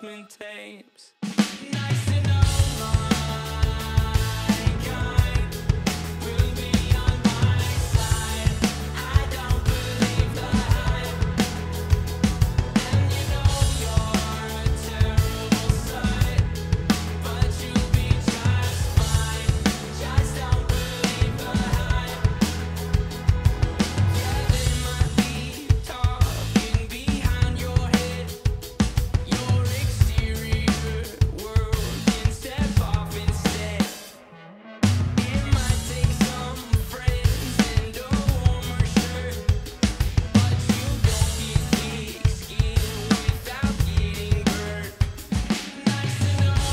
adjustment tapes. Nice to know my kind will be on my side. I don't believe the hype, and you know you're a terrible sight, but you'll be just fine. Just don't believe the hype. Yeah, they might be talking behind your head. Your exterior world can step off instead. It might take some friends and a warmer shirt, but you don't get thick skin without getting hurt. Nice to know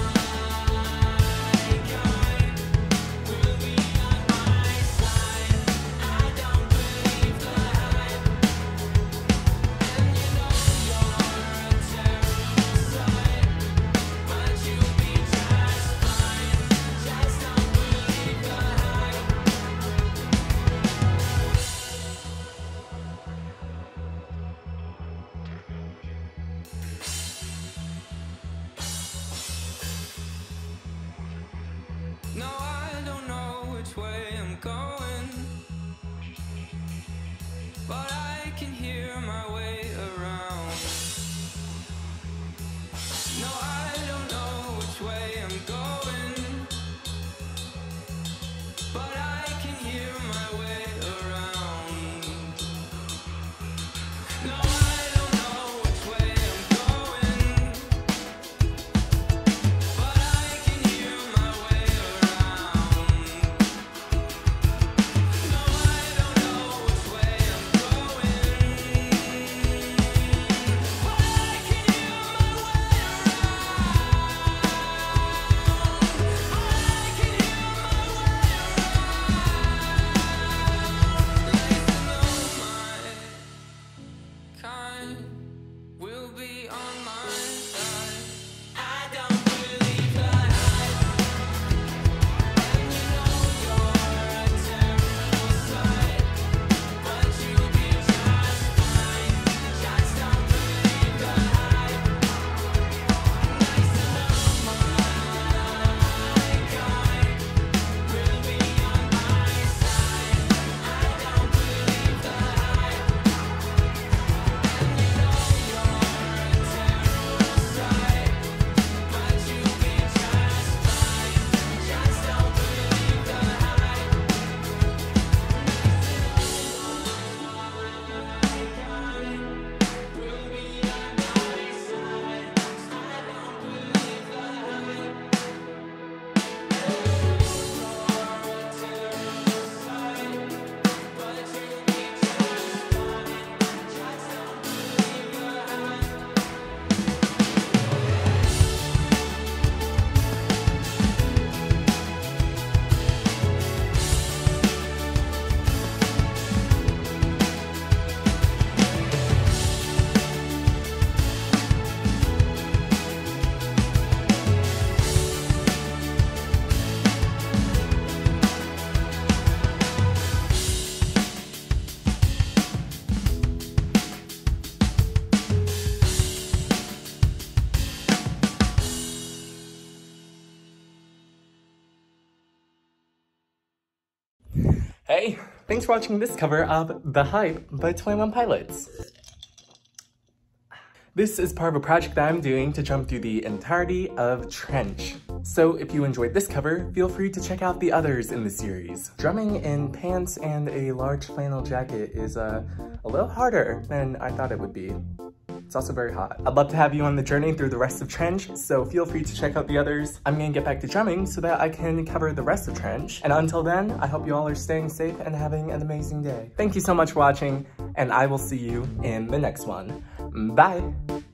my kind will be on my side. I don't believe the hype, and you know you're a terrible sight, but you'll be just fine. Just don't believe the hype. No, I don't know which way I'm going, but I can hear my way around. No, I don't know which way I'm going, but I can hear my way around. No, I don't know which way I'm going, but I can hear my way around. No, I don't know which way I'm going, but I can hear my way around. But I can hear my way around. Nice to know my kind will be on my side. I don't believe the hype, and you know you're a terrible sight, but you'll be just fine. Just don't believe the hype. Nice to know my kind will be on my side. I don't believe the hype, and you know you're a terrible sight, but you'll be just fine. Just don't believe the hype. Will be on my side. I don't believe the hype. You're a terrible sight, but you'll be just fine. Just don't believe the hype. Hey, thanks for watching this cover of The Hype by 21 Pilots. This is part of a project that I'm doing to jump through the entirety of Trench. So if you enjoyed this cover, feel free to check out the others in the series. Drumming in pants and a large flannel jacket is a little harder than I thought it would be. It's also very hot. I'd love to have you on the journey through the rest of Trench, so feel free to check out the others. I'm gonna get back to drumming so that I can cover the rest of Trench. And until then, I hope you all are staying safe and having an amazing day. Thank you so much for watching, and I will see you in the next one. Bye!